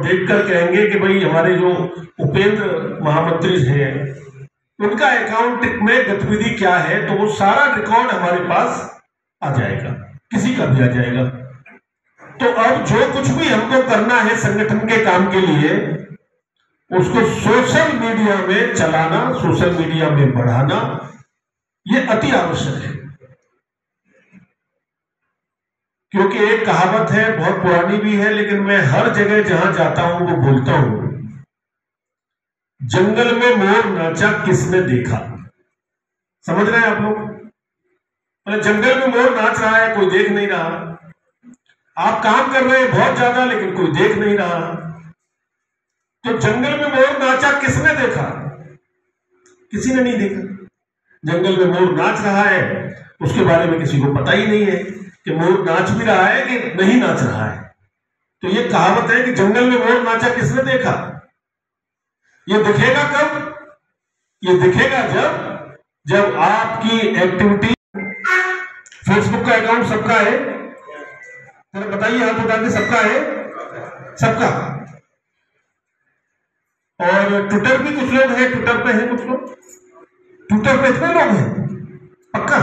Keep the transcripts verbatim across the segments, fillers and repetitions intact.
देखकर कहेंगे कि भाई हमारे जो उपेंद्र महामंत्री हैं उनका अकाउंट में गतिविधि क्या है, तो वो सारा रिकॉर्ड हमारे पास आ जाएगा, किसी का भी आ जाएगा। तो अब जो कुछ भी हमको करना है संगठन के काम के लिए, उसको सोशल मीडिया में चलाना, सोशल मीडिया में बढ़ाना, ये अति आवश्यक है। क्योंकि एक कहावत है, बहुत पुरानी भी है, लेकिन मैं हर जगह जहां जाता हूं वो बोलता हूं, जंगल में मोर नाचा किसने देखा। समझ रहे हैं आप लोग? मतलब जंगल में मोर नाच रहा है, कोई देख नहीं रहा। आप काम कर रहे हैं बहुत ज्यादा, लेकिन कोई देख नहीं रहा। तो जंगल में मोर नाचा किसने देखा? किसी ने नहीं देखा। जंगल में मोर नाच रहा है, उसके बारे में किसी को पता ही नहीं है कि मोर नाच भी रहा है कि नहीं नाच रहा है। तो ये कहावत है कि जंगल में मोर नाचा किसने देखा। ये दिखेगा कब? ये दिखेगा जब जब आपकी एक्टिविटी, फेसबुक का अकाउंट सबका है, जरा बताइए, हाथ उठा के, सबका है, सबका। और ट्विटर भी कुछ लोग हैं, ट्विटर पे हैं कुछ लोग, ट्विटर पे इतने लोग हैं पक्का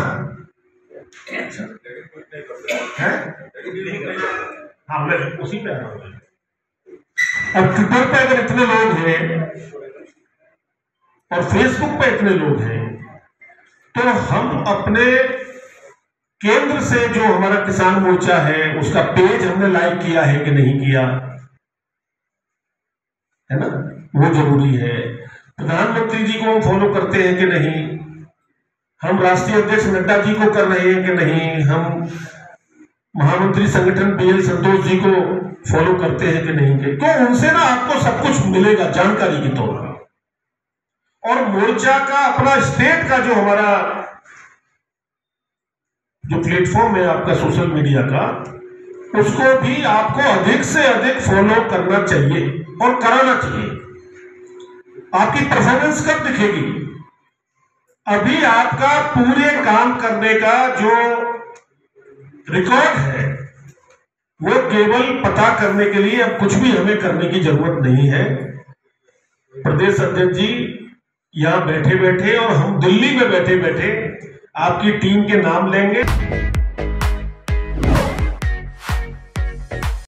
है? हाँ, मैं उसी पे आ रहा हूं। अब ट्विटर पे अगर इतने लोग हैं और फेसबुक पे इतने लोग हैं, तो हम अपने केंद्र से जो हमारा किसान मोर्चा है उसका पेज हमने लाइक किया है कि नहीं किया है ना, वो जरूरी है। प्रधानमंत्री जी को फॉलो करते हैं कि नहीं, हम राष्ट्रीय अध्यक्ष नड्डा जी को कर रहे हैं कि नहीं, हम महामंत्री संगठन बी एल संतोष जी को फॉलो करते हैं कि नहीं के, तो उनसे ना आपको सब कुछ मिलेगा जानकारी के तौर पर। और मोर्चा का अपना स्टेट का जो हमारा जो प्लेटफॉर्म है आपका सोशल मीडिया का, उसको भी आपको अधिक से अधिक फॉलो करना चाहिए और कराना चाहिए। आपकी परफॉर्मेंस कब दिखेगी? अभी आपका पूरे काम करने का जो रिकॉर्ड है वो केवल पता करने के लिए अब कुछ भी हमें करने की जरूरत नहीं है। प्रदेश अध्यक्ष जी यहां बैठे बैठे और हम दिल्ली में बैठे बैठे आपकी टीम के नाम लेंगे।